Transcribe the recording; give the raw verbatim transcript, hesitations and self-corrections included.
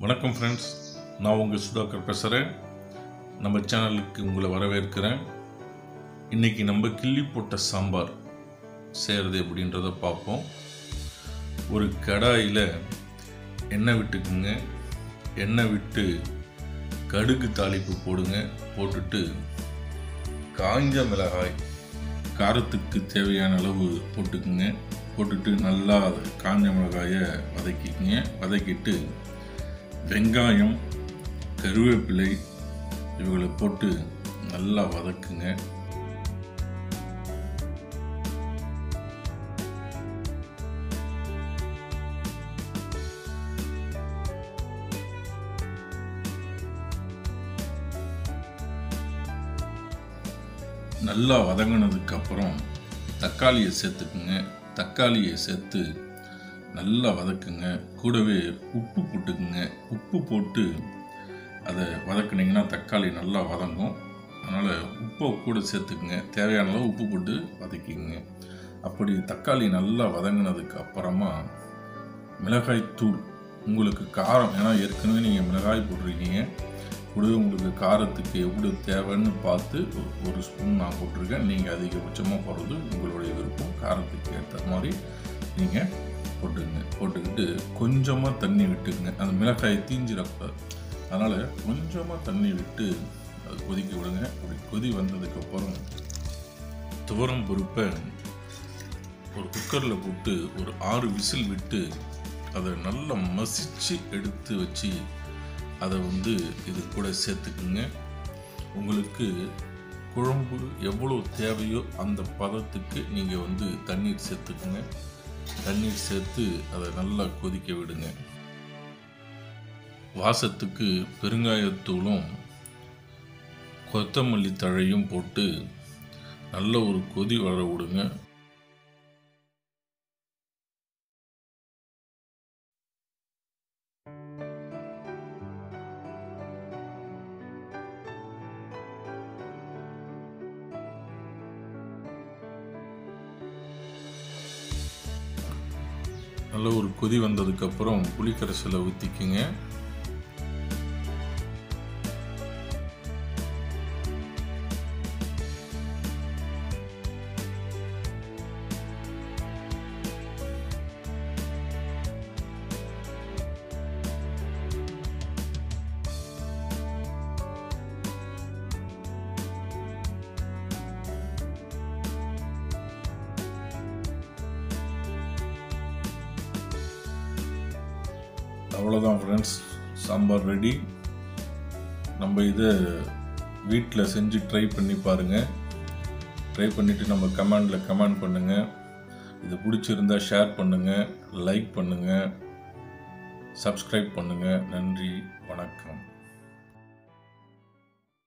வணக்கம் ஃப்ரெண்ட்ஸ், நான் உங்கள் சுதாகர் பேசுகிறேன். நம்ம சேனலுக்கு உங்களை வரவேற்கிறேன். இன்றைக்கி நம்ம கிள்ளி போட்ட சாம்பார் செய்கிறது எப்படின்றத பார்ப்போம். ஒரு கடாயில் எண்ணெய் விட்டுக்குங்க. எண்ணெய் விட்டு கடுகு தாளிப்பு போடுங்க. போட்டுட்டு காஞ்ச மிளகாய் காரத்துக்கு தேவையான அளவு போட்டுக்குங்க. போட்டுட்டு நல்லா காஞ்ச மிளகாயை வதக்கிக்குங்க. வதக்கிட்டு வெங்காயம், கருவேப்பிலை இவங்களை போட்டு நல்லா வதக்குங்க. நல்லா வதங்கினதுக்கு அப்புறம் தக்காளியை சேர்த்துக்குங்க. தக்காளியை சேர்த்து நல்லா வதக்குங்க. கூடவே உப்பு போட்டுக்குங்க. உப்பு போட்டு அதை வதக்குனிங்கன்னா தக்காளி நல்லா வதங்கும். அதனால் உப்பை கூட சேர்த்துக்குங்க. தேவையான அளவு உப்பு போட்டு வதக்கிங்க. அப்படி தக்காளி நல்லா வதங்கினதுக்கு அப்புறமா மிளகாய் தூள், உங்களுக்கு காரம், ஏன்னா ஏற்கனவே நீங்கள் மிளகாய் போட்டிருக்கீங்க, கூடவே உங்களுக்கு காரத்துக்கு எவ்வளோ தேவைன்னு பார்த்து ஒரு ஸ்பூன் நான் போட்டிருக்கேன். நீங்கள் அதிகபட்சமாக போடுறது உங்களுடைய விருப்பம். காரத்துக்கு ஏற்ற மாதிரி நீங்கள் போட்டுக்குங்க. போட்டுக்கிட்டு கொஞ்சமாக தண்ணி விட்டுக்குங்க. அந்த மிளகாய் தீஞ்சிடக்கூடாது. அதனால் கொஞ்சமாக தண்ணி விட்டு அது கொதிக்க விடுங்க. அப்படி கொதி வந்ததுக்கப்புறம் துவரம் பருப்பை ஒரு குக்கரில் போட்டு ஒரு ஆறு விசில் விட்டு அதை நல்லா மசிச்சு எடுத்து வச்சு அதை வந்து இது கூட சேர்த்துக்குங்க. உங்களுக்கு குழம்பு எவ்வளோ தேவையோ அந்த பதத்துக்கு நீங்கள் வந்து தண்ணீர் சேர்த்துக்குங்க. தண்ணீர் சேர்த்து அதை நல்லா கொதிக்க விடுங்க. வாசத்துக்கு பெருங்காயத்தூளும் கொத்தமல்லி தழையும் போட்டு நல்ல ஒரு கொதி வர விடுங்க. நல்ல ஒரு கொதி வந்ததுக்கப்புறம் புளிக்கரைசலை ஊற்றிக்குங்க. அவ்வளோதான் ஃப்ரெண்ட்ஸ், சாம்பார் ரெடி. நம்ம இதை வீட்டில் செஞ்சு ட்ரை பண்ணி பாருங்கள். ட்ரை பண்ணிவிட்டு நம்ம கமெண்டில் கமெண்ட் பண்ணுங்கள். இது பிடிச்சிருந்தா ஷேர் பண்ணுங்கள், லைக் பண்ணுங்கள், சப்ஸ்கிரைப் பண்ணுங்கள். நன்றி, வணக்கம்.